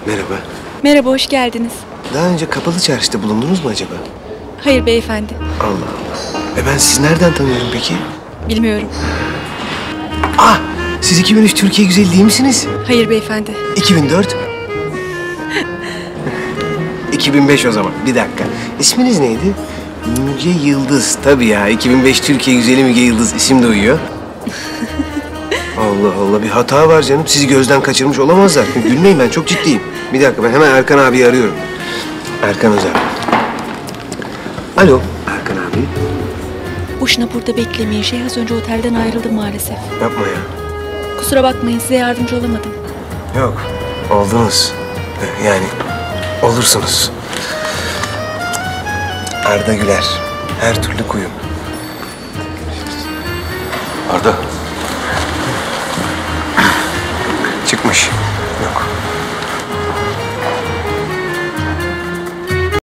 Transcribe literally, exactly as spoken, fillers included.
Merhaba. Merhaba, hoş geldiniz. Daha önce Kapalı Çarşı'da bulundunuz mu acaba? Hayır beyefendi. Allah Allah. E ben sizi nereden tanıyorum peki? Bilmiyorum. Ah! Siz iki bin üç Türkiye Güzeli değil misiniz? Hayır beyefendi. iki bin dört? iki bin beş o zaman. Bir dakika. İsminiz neydi? Müge Yıldız. Tabii ya. iki bin beş Türkiye Güzeli Müge Yıldız. İsim de uyuyor. Allah Allah. Bir hata var canım. Sizi gözden kaçırmış olamazlar. Gülmeyin, ben çok ciddiyim. Bir dakika, ben hemen Erkan abiyi arıyorum. Erkan Özer. Alo. Erkan abi. Boşuna burada beklemeyin. Şey az önce otelden ayrıldım maalesef. Yapma ya. Kusura bakmayın, size yardımcı olamadım. Yok. Oldunuz. Yani olursunuz. Arda Güler. Her türlü kuyum. Arda. Çıkmış. Yok.